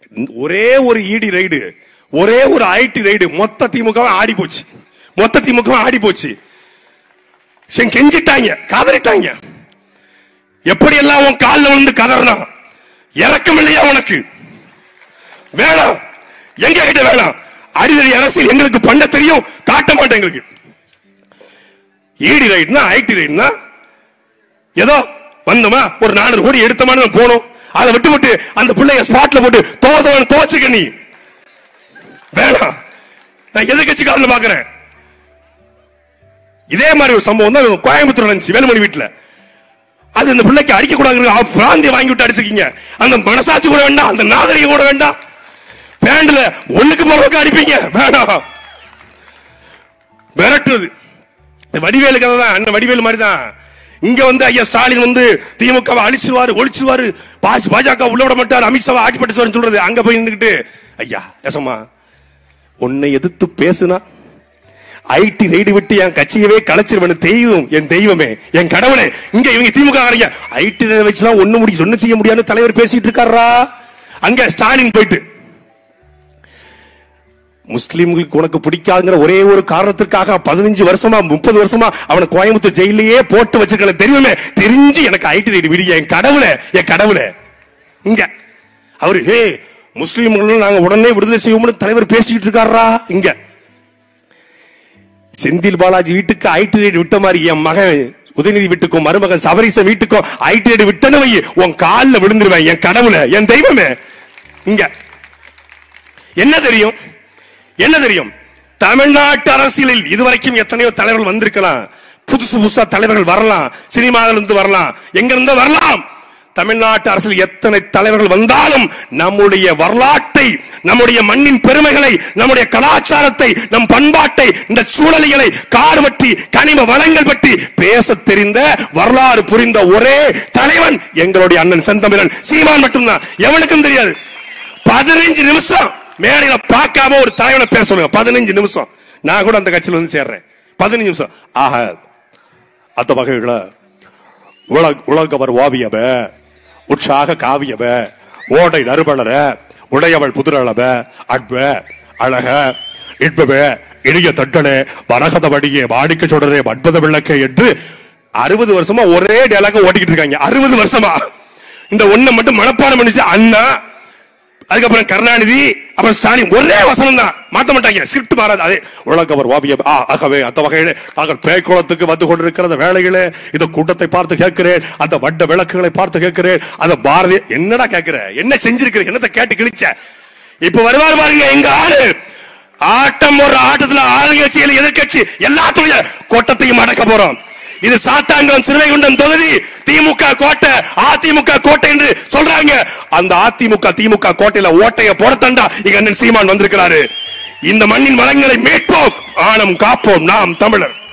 ஒரே ஒரு இடி ரைடு, ஒரே ஒரு ஐடி ரைடு, மொத்த திமுக ஆடி போச்சு. மொத்த திமுக ஆடி போச்சு. கெஞ்சிட்டாங்க, கதறிட்டாங்க. எப்படி எல்லாம் உன் காலில் வந்து கதறனா? இறக்கம் இல்லையா உனக்கு? வேணாம், எங்க கிட்ட வேணாம். அடிதடி அரசியல் எங்களுக்கு பண்ண தெரியும், காட்ட மாட்டேன். எங்களுக்கு இடி ரைட்னா ஐடி ரைட்னா ஏதோ வந்தோமா ஒரு 400 கோடி எடுத்தமான போனோம். அதை விட்டு விட்டு அந்த பிள்ளைய ஸ்பாட்ல போட்டு துவச்சுக்க. நீ வேணாம், நான் எதிர்கட்சிக்காரன் பாக்குறேன். இதே மாதிரி ஒரு சம்பவம் தான் கோயம்புத்தூர் நடந்துச்சு, வேலுமணி வீட்டுல. அது இந்த பிள்ளைக்கு அடிக்க கூடாது, பிராந்திய வாங்கி விட்டு அடிச்சுக்கீங்க. அந்த மனசாட்சி கூட வேண்டாம், அந்த நாகரிகம் கூட வேண்டாம். பேண்ட்ல ஒண்ணுக்கு போறதுக்கு அடிப்பீங்க, வேணாம். மிரட்டுறது வடிவேலு கதை தான். அந்த வடிவேலு மாதிரி தான் இங்க வந்து ஐயா ஸ்டாலின் வந்து திமுக அழிச்சுவாரு, ஒழிச்சுவாரு, பாஜக உள்ள விட மாட்டார், அமித்ஷாவை ஆட்சிப்பட்டு சொல்றது. அங்க போய் நின்றுக்கிட்டு ஐயா எசமா உன்னை எதிர்த்து பேசுனா ஐடி ரைடு விட்டு என் கட்சியவே கலைச்சிருவேன். தெய்வம், என் தெய்வமே, என் கடவுளே. இங்க இவங்க திமுக ஐடி ரைடு வச்சுலாம் ஒண்ணு செய்ய முடியாது தலைவர் பேசிட்டு இருக்காரா. அங்க ஸ்டாலின் போயிட்டு முஸ்லிம்களுக்கு உனக்கு பிடிக்காதுங்கிற ஒரே ஒரு காரணத்திற்காக 15 வருஷமா 30 வருஷமா அவனை கோயம்புத்தூர் ஜெயிலேயே போட்டு வச்சிருக்க தெரியுமே. தெரிஞ்சு எனக்கு ஐடி ரைடு விடிய, என் கடவுளே, என் கடவுளே. இங்க அவரு முஸ்லிம்கள் நாங்க உடனே விடுதலை செய்வோம்னு தலைவர் பேசிட்டு இருக்காரா. இங்க செந்தில் பாலாஜி வீட்டுக்கு ஐடி ரைடு விட்ட மாதிரி என் மகன் உதயநிதி வீட்டுக்கும் மருமகன் சபரீசன் வீட்டுக்கும் ஐடி ரைடு விட்டன வை, உன் காலில் விழுந்துருவேன், என் கடவுளே, என் தெய்வமே. இங்க என்ன தெரியும், என்ன தெரியும்? தமிழ்நாட்டு அரசியலில் இதுவரைக்கும் எத்தனையோ தலைவர்கள் வந்திருக்கலாம், புதுசு புதுசா தலைவர்கள் வரலாம், சினிமாவில் இருந்து வரலாம், எங்க இருந்து வரலாம். தமிழ்நாட்டு அரசியல் எத்தனை தலைவர்கள் வந்தாலும் நம்முடைய வரலாற்றை, நம்முடைய மண்ணின் பெருமைகளை, நம்முடைய கலாச்சாரத்தை, நம் பண்பாட்டை, இந்த சூழலிகளை, காடு பற்றி, கனிம வளங்கள் பற்றி பேச தெரிந்த, வரலாறு புரிந்த ஒரே தலைவன் எங்களுடைய அண்ணன் செந்தமிழன் சீமான் மட்டும்தான். எவனுக்கும் தெரியாது. 15 நிமிஷம் மேடையில பார்க்காம ஒரு தலைவனை பேச சொல்லுங்க. 15 நிமிஷம். நான் கூட அந்த கட்சியில் வந்து சேர்றேன். 15 நிமிஷம். ஆக அந்த வகைகளை உலகவர் ஓவியவ, உற்சாக காவியவ, ஓடை நறுமலர, உடையவள் புதுரளவ, அன்ப அழக இன்பவே இனிய தட்டலே வரகத வடியே வாடிக்கை சொல்றே அற்புத விளக்கே என்று 60 வருஷமா ஒரே டயலாக ஓட்டிக்கிட்டு இருக்காங்க. 60 வருஷமா இந்த ஒண்ணை மட்டும் மனப்பாடம் பண்ணிச்சு அண்ணா, அதுக்கப்புறம் கருணாநிதி, அப்புறம் ஸ்டாலின். ஒரே வசனம் தான், மாத்த மாட்டாங்க, ஸ்கிரிப்ட் மாறாது. அதே உலகவர் ஓவியம். ஆகவே அந்த வகையிலே நாங்கள் பேய்குளத்துக்கு வந்து கொண்டிருக்கிற வேளையிலே இந்த கூட்டத்தை பார்த்து கேட்கிறேன், அந்த வட்ட விளக்குகளை பார்த்து கேட்கிறேன். அந்த பாரதி என்னடா கேட்கிற, என்ன செஞ்சிருக்கிற, என்னத்தை கேட்டு கிழிச்ச. இப்ப வருவார் பாருங்க எங்க ஆளு. ஆட்டம் ஒரு ஆட்டத்துல ஆளுங்கட்சியில் எதிர்கட்சி எல்லாத்துடைய கோட்டத்தையும் அடக்க போறோம். இது சாத்தான்குளம் சிறுவைகுண்டம் தொகுதி திமுக கோட்டை, அதிமுக கோட்டை என்று சொல்றாங்க. அந்த அதிமுக திமுக கோட்டையில ஓட்டைய போடத்தண்டா இங்க அண்ணன் சீமான் வந்திருக்கிறாரு. இந்த மண்ணின் வளங்களை மீட்போம், ஆணம் காப்போம், நாம் தமிழர்.